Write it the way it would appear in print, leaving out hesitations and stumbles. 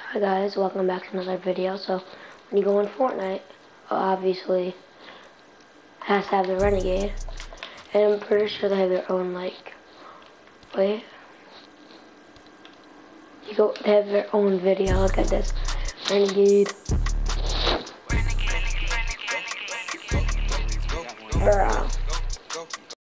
Hi guys, welcome back to another video. So when you go in Fortnite, obviously it has to have the renegade, and I'm pretty sure they have their own they have their own video. Look at this, renegade. Bruh.